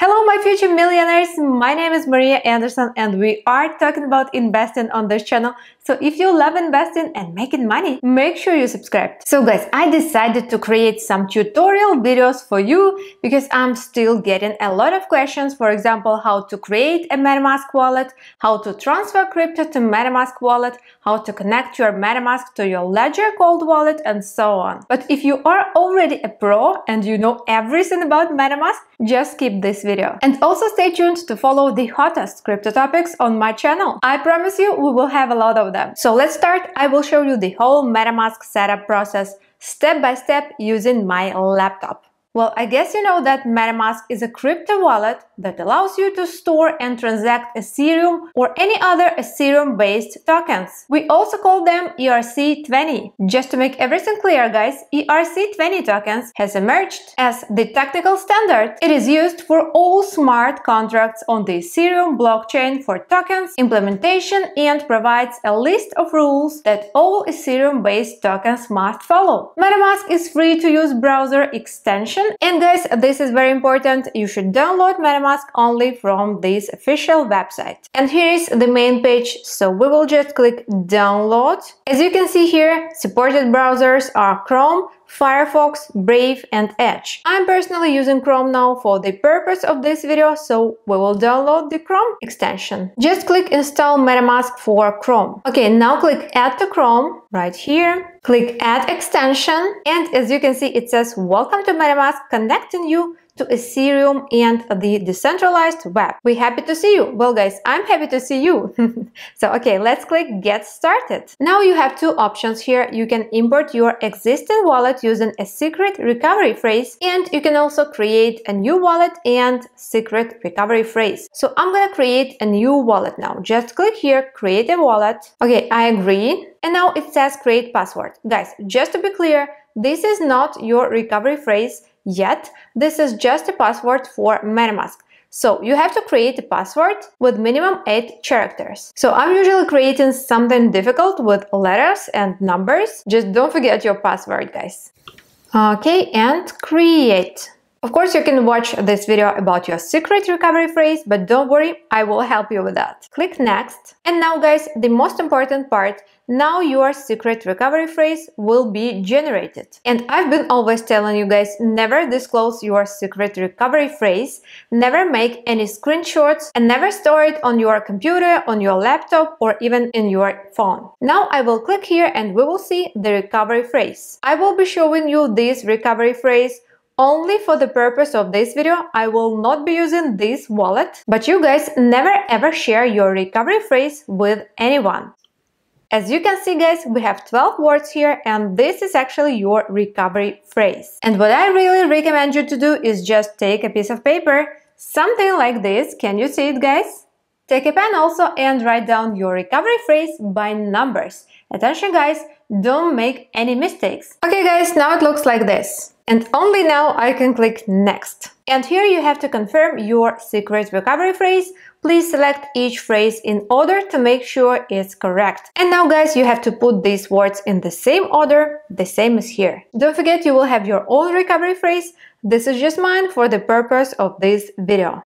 Hello my future millionaires, my name is Maria Andersen and we are talking about investing on this channel. So if you love investing and making money, make sure you subscribe. So guys, I decided to create some tutorial videos for you because I'm still getting a lot of questions. For example, how to create a MetaMask wallet, how to transfer crypto to MetaMask wallet, how to connect your MetaMask to your Ledger cold wallet and so on. But if you are already a pro and you know everything about MetaMask, just skip this video. And also stay tuned to follow the hottest crypto topics on my channel. I promise you we will have a lot of them. So let's start. I will show you the whole MetaMask setup process step by step using my laptop. Well, I guess you know that MetaMask is a crypto wallet that allows you to store and transact Ethereum or any other Ethereum-based tokens. We also call them ERC20. Just to make everything clear, guys, ERC20 tokens has emerged as the technical standard. It is used for all smart contracts on the Ethereum blockchain for tokens implementation and provides a list of rules that all Ethereum-based tokens must follow. MetaMask is free to use browser extension. And guys, this is very important, you should download MetaMask only from this official website. And here is the main page, so we will just click download. As you can see here, supported browsers are Chrome, Firefox, Brave and Edge. I'm personally using Chrome now for the purpose of this video, so we will download the Chrome extension. Just click install MetaMask for Chrome. Okay, now click add to Chrome right here. Click add extension and as you can see it says welcome to MetaMask, connecting you to Ethereum and the decentralized web. We're happy to see you. Well guys, I'm happy to see you. So okay, let's click get started. Now you have two options here. You can import your existing wallet using a secret recovery phrase, and you can also create a new wallet and secret recovery phrase. So I'm gonna create a new wallet now. Just click here, create a wallet. Okay, I agree. And now it says create password. Guys, just to be clear, this is not your recovery phrase yet. This is just a password for MetaMask. So you have to create a password with minimum 8 characters. So I'm usually creating something difficult with letters and numbers. Just don't forget your password, guys. Okay, and create. Of course, you can watch this video about your secret recovery phrase, but don't worry, I will help you with that. Click next. And now guys, the most important part, now your secret recovery phrase will be generated. And I've been always telling you guys, never disclose your secret recovery phrase, never make any screenshots, and never store it on your computer, on your laptop, or even in your phone. Now I will click here and we will see the recovery phrase. I will be showing you this recovery phrase only for the purpose of this video. I will not be using this wallet, but you guys never ever share your recovery phrase with anyone. As you can see guys, we have 12 words here and this is actually your recovery phrase. And what I really recommend you to do is just take a piece of paper, something like this. Can you see it guys? Take a pen also and write down your recovery phrase by numbers. Attention guys, don't make any mistakes. Okay guys, now it looks like this. And only now I can click next. And here you have to confirm your secret recovery phrase. Please select each phrase in order to make sure it's correct. And now guys, you have to put these words in the same order, the same as here. Don't forget you will have your own recovery phrase. This is just mine for the purpose of this video.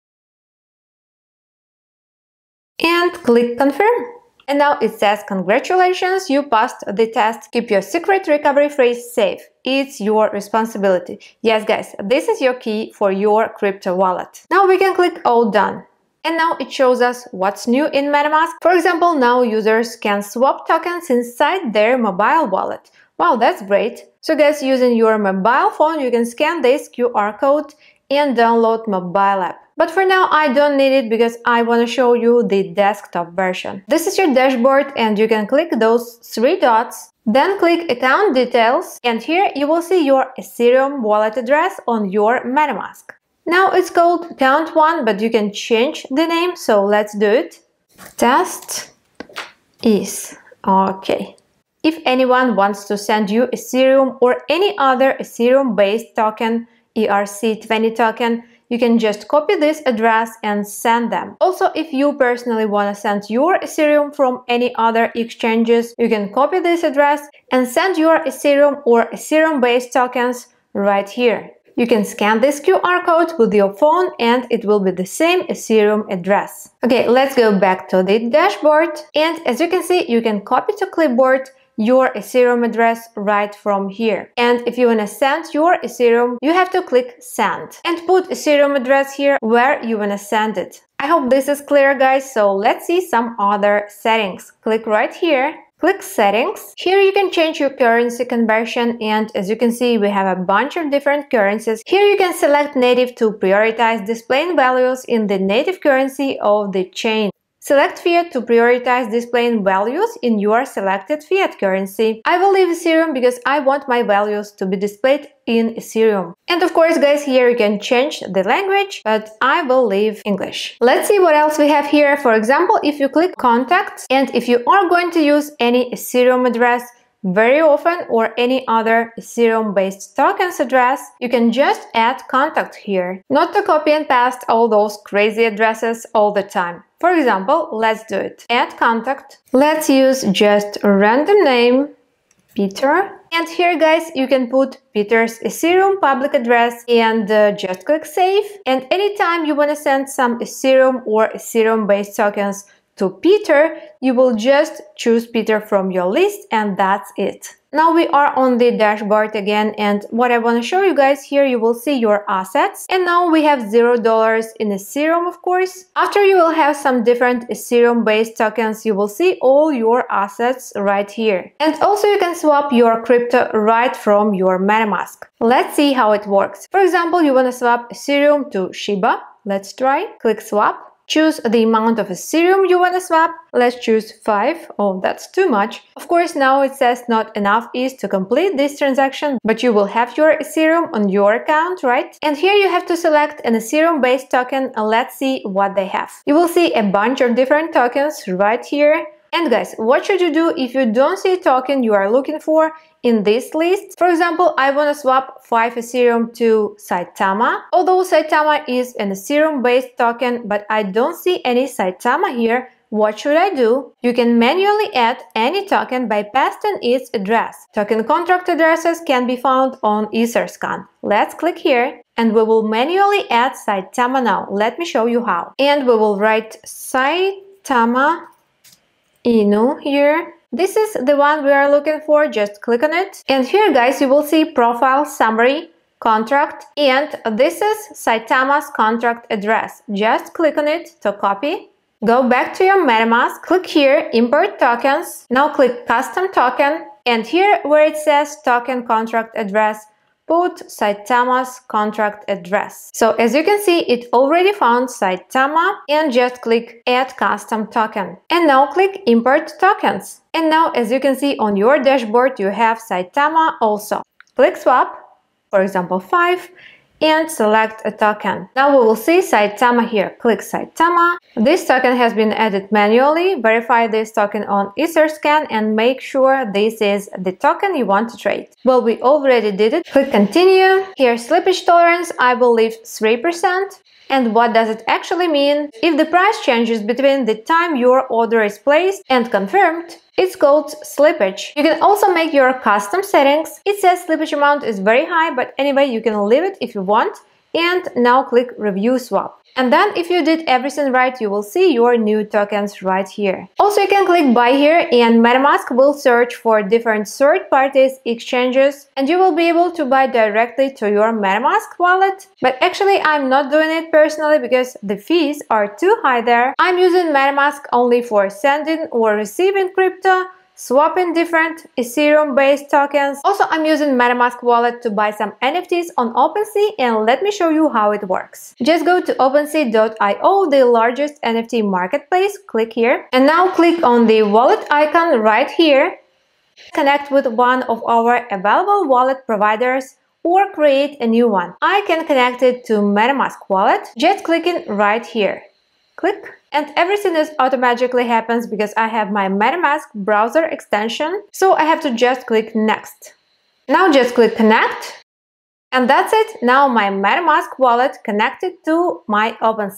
And click confirm. And now it says congratulations, you passed the test. Keep your secret recovery phrase safe. It's your responsibility. Yes guys, this is your key for your crypto wallet. Now we can click all done. And now it shows us what's new in MetaMask. For example, now users can swap tokens inside their mobile wallet. Wow, that's great. So guys, using your mobile phone, you can scan this QR code and download mobile app. But for now, I don't need it because I want to show you the desktop version. This is your dashboard and you can click those 3 dots, then click account details and here you will see your Ethereum wallet address on your MetaMask. Now it's called account 1, but you can change the name, so let's do it. Test is okay. If anyone wants to send you Ethereum or any other Ethereum-based token, ERC20 token, you can just copy this address and send them. Also, if you personally want to send your Ethereum from any other exchanges, you can copy this address and send your Ethereum or Ethereum-based tokens right here. You can scan this QR code with your phone and it will be the same Ethereum address. Okay, let's go back to the dashboard. And as you can see, you can copy to clipboard your Ethereum address right from here. And if you want to send your Ethereum, you have to click send and put Ethereum address here where you want to send it. I hope this is clear, guys. So let's see some other settings. Click right here. Click settings. Here you can change your currency conversion, and as you can see, we have a bunch of different currencies. Here you can select native to prioritize displaying values in the native currency of the chain. Select fiat to prioritize displaying values in your selected fiat currency. I will leave Ethereum because I want my values to be displayed in Ethereum. And of course, guys, here you can change the language, but I will leave English. Let's see what else we have here. For example, if you click contacts, and if you are going to use any Ethereum address very often or any other Ethereum-based tokens address, you can just add contact here, not to copy and paste all those crazy addresses all the time. For example, let's do it. Add contact. Let's use just a random name, Peter. And here, guys, you can put Peter's Ethereum public address and just click save. And anytime you want to send some Ethereum or Ethereum-based tokens to Peter, you will just choose Peter from your list, and that's it. Now we are on the dashboard again, and what I want to show you guys here, you will see your assets. And now we have $0 in Ethereum, of course. After you will have some different Ethereum-based tokens, you will see all your assets right here. And also you can swap your crypto right from your MetaMask. Let's see how it works. For example, you want to swap Ethereum to Shiba. Let's try. Click swap. Choose the amount of Ethereum you want to swap. Let's choose 5. Oh, that's too much. Of course, now it says not enough ETH to complete this transaction, but you will have your Ethereum on your account, right? And here you have to select an Ethereum-based token, and let's see what they have. You will see a bunch of different tokens right here. And guys, what should you do if you don't see a token you are looking for in this list? For example, I want to swap 5 Ethereum to Saitama. Although Saitama is an Ethereum-based token, but I don't see any Saitama here. What should I do? You can manually add any token by pasting its address. Token contract addresses can be found on Etherscan. Let's click here and we will manually add Saitama now. Let me show you how. And we will write Saitama Inu here. This is the one we are looking for. Just click on it. And here, guys, you will see profile, summary, contract, and this is Saitama's contract address. Just click on it to copy. Go back to your MetaMask, click here, import tokens. Now click custom token, and here where it says token contract address, put Saitama's contract address. So as you can see, it already found Saitama, and just click add custom token. And now click import tokens. And now as you can see on your dashboard, you have Saitama also. Click swap, for example 5, and select a token. Now we will see Saitama here. Click Saitama. This token has been added manually. Verify this token on Etherscan and make sure this is the token you want to trade. Well, we already did it. Click continue. Here slippage tolerance, I will leave 3%. And what does it actually mean? If the price changes between the time your order is placed and confirmed, it's called slippage. You can also make your custom settings. It says slippage amount is very high, but anyway, you can leave it if you want. And now click review swap. And then if you did everything right, you will see your new tokens right here. Also, you can click buy here and MetaMask will search for different third parties, exchanges, and you will be able to buy directly to your MetaMask wallet. But actually, I'm not doing it personally because the fees are too high there. I'm using MetaMask only for sending or receiving crypto, swapping different Ethereum-based tokens. Also, I'm using MetaMask wallet to buy some NFTs on OpenSea, and let me show you how it works. Just go to OpenSea.io, the largest NFT marketplace. Click here, and now click on the wallet icon right here. Connect with one of our available wallet providers or create a new one. I can connect it to MetaMask wallet. Just clicking right here. Click. And everything is automatically happens because I have my MetaMask browser extension. So I have to just click next. Now just click connect. And that's it. Now my MetaMask wallet connected to my OpenSea.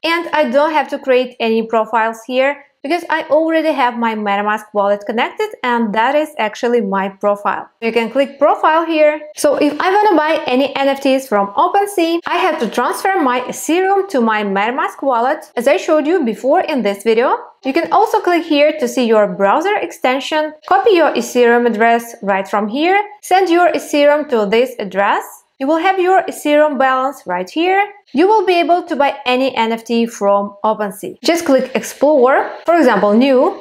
and I don't have to create any profiles here because I already have my MetaMask wallet connected, and that is actually my profile. You can click profile here. So if I want to buy any NFTs from OpenSea, I have to transfer my Ethereum to my MetaMask wallet, as I showed you before in this video. You can also click here to see your browser extension, copy your Ethereum address right from here, send your Ethereum to this address. You will have your Ethereum balance right here. You will be able to buy any NFT from OpenSea. Just click Explore, for example, New.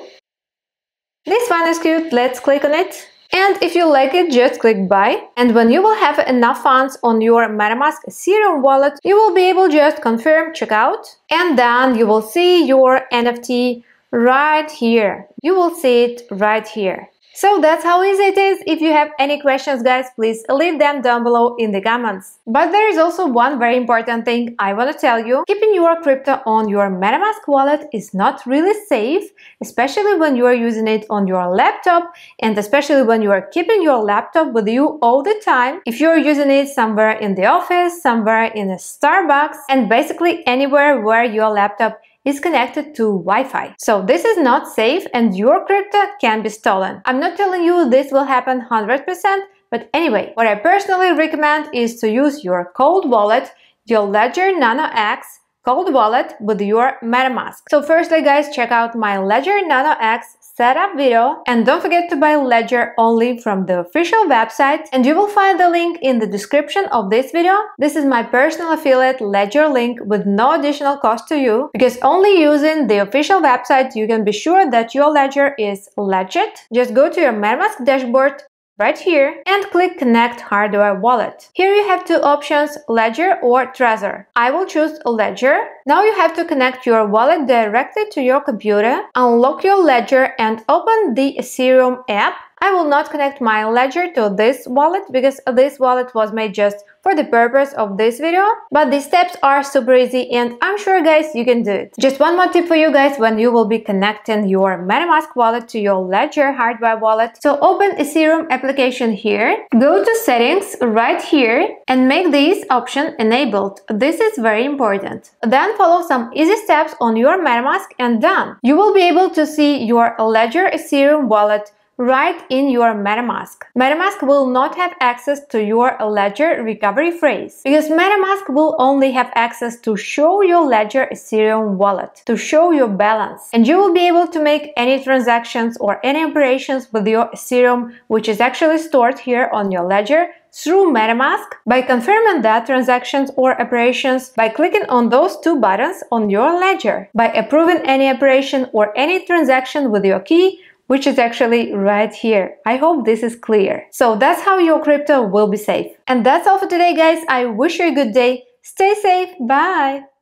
This one is cute, let's click on it. And if you like it, just click Buy. And when you will have enough funds on your MetaMask Ethereum wallet, you will be able to just confirm checkout. And then you will see your NFT right here. You will see it right here. So that's how easy it is. If you have any questions, guys, please leave them down below in the comments. But there is also one very important thing I want to tell you. Keeping your crypto on your MetaMask wallet is not really safe, especially when you are using it on your laptop, and especially when you are keeping your laptop with you all the time. If you're using it somewhere in the office, somewhere in a Starbucks, and basically anywhere where your laptop is connected to Wi-Fi. So this is not safe and your crypto can be stolen. I'm not telling you this will happen 100%, but anyway, what I personally recommend is to use your cold wallet, your Ledger Nano X cold wallet with your MetaMask. So firstly, guys, check out my Ledger Nano X setup video, and don't forget to buy Ledger only from the official website, and you will find the link in the description of this video. This is my personal affiliate Ledger link with no additional cost to you, because only using the official website you can be sure that your Ledger is legit. Just go to your MetaMask dashboard right here and click Connect Hardware Wallet. Here you have two options, Ledger or Trezor. I will choose Ledger. Now you have to connect your wallet directly to your computer, unlock your Ledger and open the Ethereum app. I will not connect my Ledger to this wallet because this wallet was made just for the purpose of this video, but the steps are super easy and I'm sure, guys, you can do it. Just one more tip for you guys when you will be connecting your MetaMask wallet to your Ledger hardware wallet. So open Ethereum application here, go to settings right here and make this option enabled. This is very important. Then follow some easy steps on your MetaMask and done. You will be able to see your Ledger Ethereum wallet right in your MetaMask. MetaMask will not have access to your Ledger recovery phrase because MetaMask will only have access to show your Ledger Ethereum wallet, to show your balance. And you will be able to make any transactions or any operations with your Ethereum, which is actually stored here on your Ledger, through MetaMask by confirming that transactions or operations by clicking on those two buttons on your Ledger, by approving any operation or any transaction with your key, which is actually right here. I hope this is clear. So that's how your crypto will be safe. And that's all for today, guys. I wish you a good day. Stay safe. Bye.